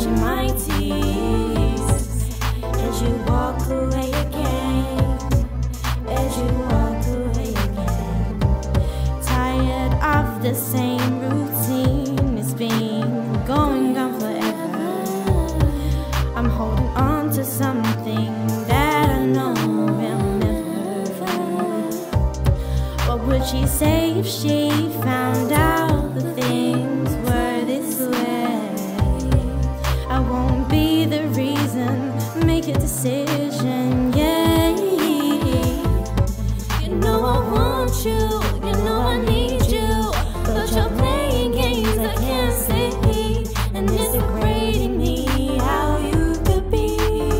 washing my tears. As you walk away again, as you walk away again. Tired of the same routine, it's been going on forever. I'm holding on to something that I know will never. What would she say if she found out the things were this way? I won't be the reason, make a decision, yeah. You know I want you, you know I need you, but you're playing games I can't see, and it's degrading me how you could be.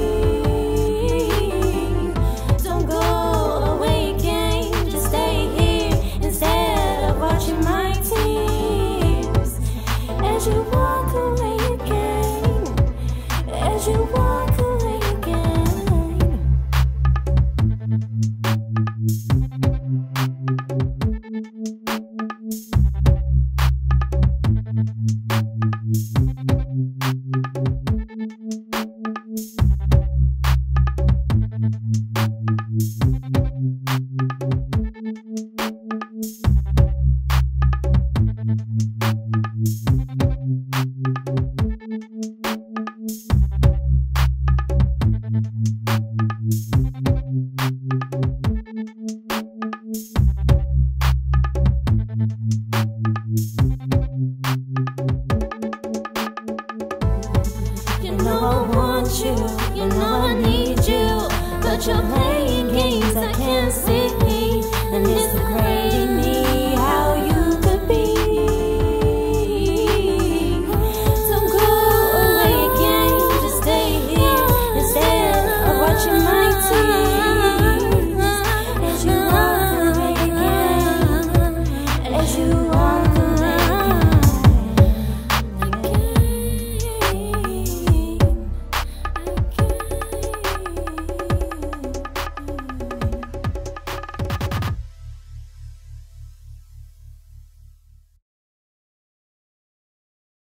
Don't go away again, just stay here instead of watching my tears. As you walk away again, as you walk away again. You know I want you, you know I need you, but you're playing